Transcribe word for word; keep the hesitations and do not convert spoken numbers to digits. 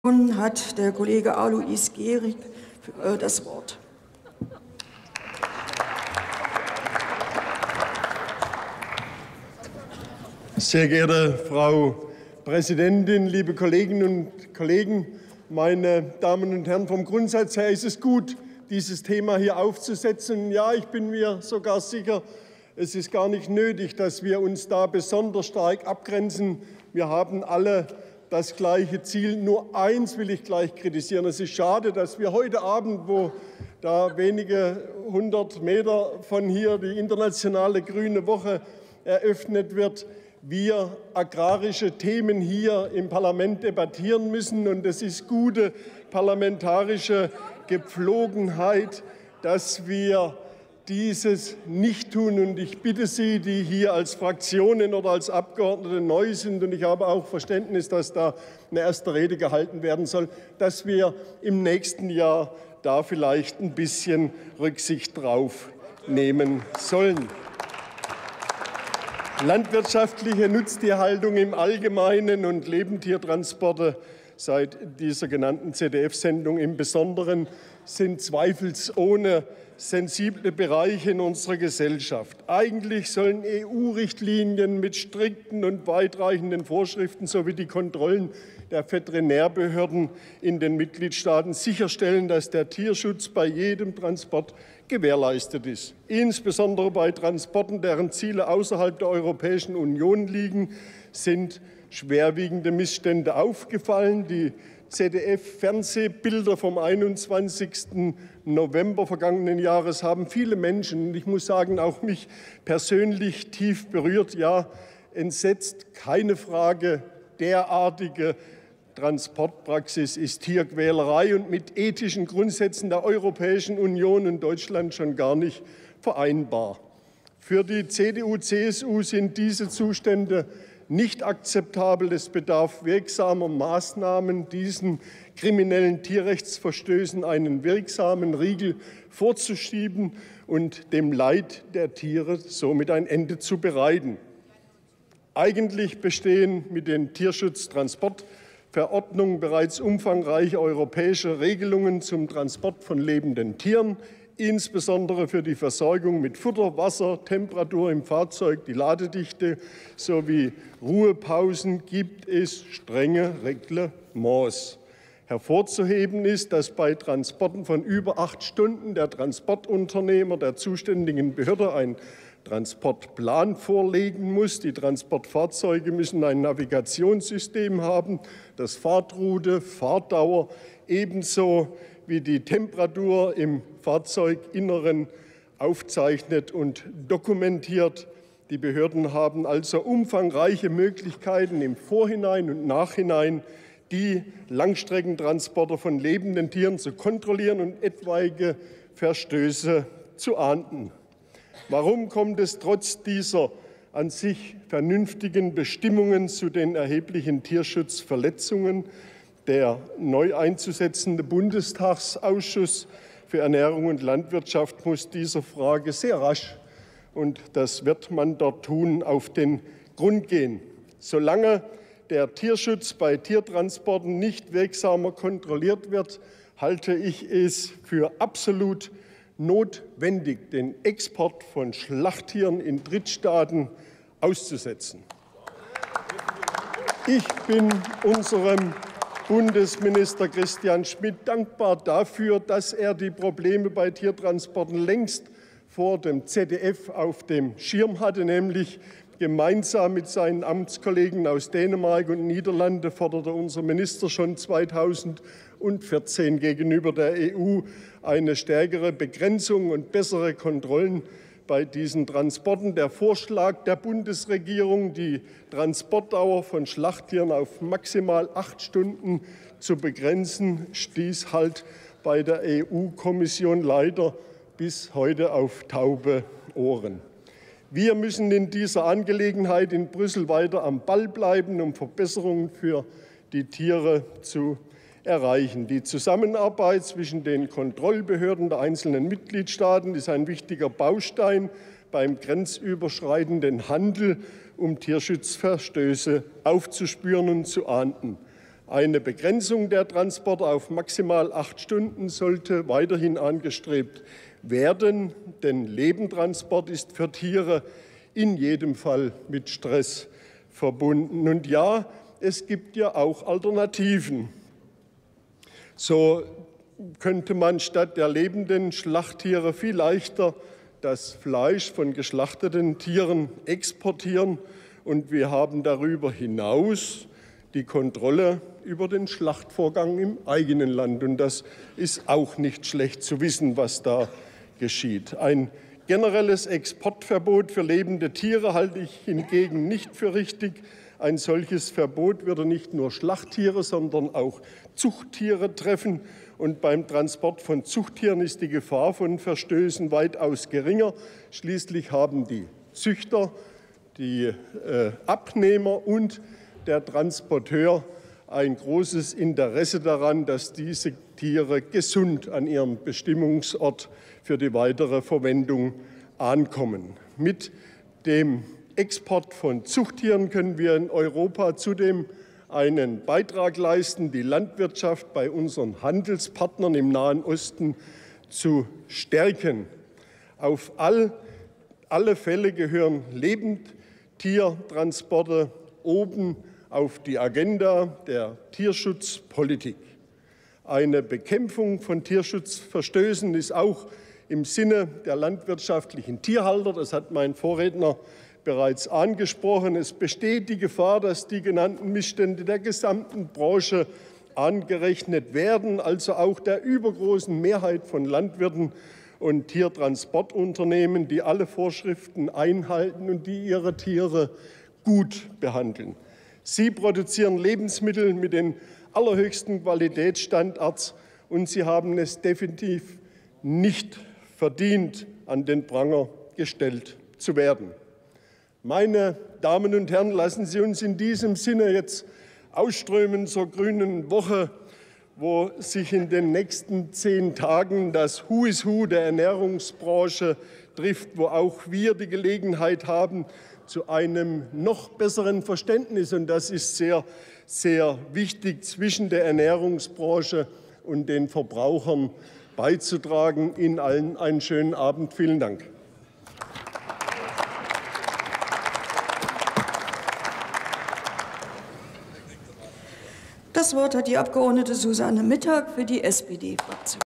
Nun hat der Kollege Alois Gehrig das Wort. Sehr geehrte Frau Präsidentin, liebe Kolleginnen und Kollegen, meine Damen und Herren! Vom Grundsatz her ist es gut, dieses Thema hier aufzusetzen. Ja, ich bin mir sogar sicher, es ist gar nicht nötig, dass wir uns da besonders stark abgrenzen. Wir haben alle das gleiche Ziel. Nur eins will ich gleich kritisieren. Es ist schade, dass wir heute Abend, wo da wenige hundert Meter von hier die internationale Grüne Woche eröffnet wird, wir agrarische Themen hier im Parlament debattieren müssen. Und es ist gute parlamentarische Gepflogenheit, dass wir dieses nicht tun. Und ich bitte Sie, die hier als Fraktionen oder als Abgeordnete neu sind, und ich habe auch Verständnis, dass da eine erste Rede gehalten werden soll, dass wir im nächsten Jahr da vielleicht ein bisschen Rücksicht drauf nehmen sollen. Landwirtschaftliche Nutztierhaltung im Allgemeinen und Lebendtiertransporte seit dieser genannten Z D F-Sendung im Besonderen sind zweifelsohne sensible Bereiche in unserer Gesellschaft. Eigentlich sollen E U-Richtlinien mit strikten und weitreichenden Vorschriften sowie die Kontrollen der Veterinärbehörden in den Mitgliedstaaten sicherstellen, dass der Tierschutz bei jedem Transport gewährleistet ist. Insbesondere bei Transporten, deren Ziele außerhalb der Europäischen Union liegen, sind schwerwiegende Missstände aufgefallen. Die Z D F-Fernsehbilder vom einundzwanzigsten November vergangenen Jahres haben viele Menschen, und ich muss sagen, auch mich persönlich tief berührt, ja entsetzt. Keine Frage, derartige Transportpraxis ist Tierquälerei und mit ethischen Grundsätzen der Europäischen Union und Deutschland schon gar nicht vereinbar. Für die C D U C S U sind diese Zustände nicht akzeptabel. Es bedarf wirksamer Maßnahmen, diesen kriminellen Tierrechtsverstößen einen wirksamen Riegel vorzuschieben und dem Leid der Tiere somit ein Ende zu bereiten. Eigentlich bestehen mit den Tierschutztransportverordnungen bereits umfangreiche europäische Regelungen zum Transport von lebenden Tieren. Insbesondere für die Versorgung mit Futter, Wasser, Temperatur im Fahrzeug, die Ladedichte sowie Ruhepausen gibt es strenge Reglements. Hervorzuheben ist, dass bei Transporten von über acht Stunden der Transportunternehmer der zuständigen Behörde einen Transportplan vorlegen muss. Die Transportfahrzeuge müssen ein Navigationssystem haben, das Fahrtroute, Fahrdauer ebenso wie die Temperatur im Fahrzeuginneren aufzeichnet und dokumentiert. Die Behörden haben also umfangreiche Möglichkeiten im Vorhinein und Nachhinein, die Langstreckentransporte von lebenden Tieren zu kontrollieren und etwaige Verstöße zu ahnden. Warum kommt es trotz dieser an sich vernünftigen Bestimmungen zu den erheblichen Tierschutzverletzungen? Der neu einzusetzende Bundestagsausschuss für Ernährung und Landwirtschaft muss dieser Frage sehr rasch, und das wird man dort tun, auf den Grund gehen. Solange der Tierschutz bei Tiertransporten nicht wirksamer kontrolliert wird, halte ich es für absolut notwendig, den Export von Schlachttieren in Drittstaaten auszusetzen. Ich bin unserem Bundesminister Christian Schmidt dankbar dafür, dass er die Probleme bei Tiertransporten längst vor dem Z D F auf dem Schirm hatte, nämlich gemeinsam mit seinen Amtskollegen aus Dänemark und Niederlande forderte unser Minister schon zweitausendvierzehn gegenüber der E U eine stärkere Begrenzung und bessere Kontrollen bei diesen Transporten. Der Vorschlag der Bundesregierung, die Transportdauer von Schlachttieren auf maximal acht Stunden zu begrenzen, stieß halt bei der E U-Kommission leider bis heute auf taube Ohren. Wir müssen in dieser Angelegenheit in Brüssel weiter am Ball bleiben, um Verbesserungen für die Tiere zu erreichen. Die Zusammenarbeit zwischen den Kontrollbehörden der einzelnen Mitgliedstaaten ist ein wichtiger Baustein beim grenzüberschreitenden Handel, um Tierschutzverstöße aufzuspüren und zu ahnden. Eine Begrenzung der Transporte auf maximal acht Stunden sollte weiterhin angestrebt werden, denn Lebendtransport ist für Tiere in jedem Fall mit Stress verbunden. Und ja, es gibt ja auch Alternativen. So könnte man statt der lebenden Schlachttiere viel leichter das Fleisch von geschlachteten Tieren exportieren. Und wir haben darüber hinaus die Kontrolle über den Schlachtvorgang im eigenen Land. Und das ist auch nicht schlecht zu wissen, was da geschieht. Ein generelles Exportverbot für lebende Tiere halte ich hingegen nicht für richtig. Ein solches Verbot würde nicht nur Schlachttiere, sondern auch Zuchttiere treffen. Und beim Transport von Zuchttieren ist die Gefahr von Verstößen weitaus geringer. Schließlich haben die Züchter, die äh, Abnehmer und der Transporteur ein großes Interesse daran, dass diese Tiere gesund an ihrem Bestimmungsort für die weitere Verwendung ankommen. Mit dem Export von Zuchttieren können wir in Europa zudem einen Beitrag leisten, die Landwirtschaft bei unseren Handelspartnern im Nahen Osten zu stärken. Auf all, alle Fälle gehören Lebendtiertransporte oben auf die Agenda der Tierschutzpolitik. Eine Bekämpfung von Tierschutzverstößen ist auch im Sinne der landwirtschaftlichen Tierhalter. Das hat mein Vorredner bereits angesprochen. Es besteht die Gefahr, dass die genannten Missstände der gesamten Branche angerechnet werden, also auch der übergroßen Mehrheit von Landwirten und Tiertransportunternehmen, die alle Vorschriften einhalten und die ihre Tiere gut behandeln. Sie produzieren Lebensmittel mit den allerhöchsten Qualitätsstandards und sie haben es definitiv nicht verdient, an den Pranger gestellt zu werden. Meine Damen und Herren, lassen Sie uns in diesem Sinne jetzt ausströmen zur Grünen Woche, wo sich in den nächsten zehn Tagen das Who is Who der Ernährungsbranche trifft, wo auch wir die Gelegenheit haben, zu einem noch besseren Verständnis, und das ist sehr, sehr wichtig, zwischen der Ernährungsbranche und den Verbrauchern beizutragen. Ihnen allen einen schönen Abend. Vielen Dank. Das Wort hat die Abgeordnete Susanne Mittag für die S P D-Fraktion.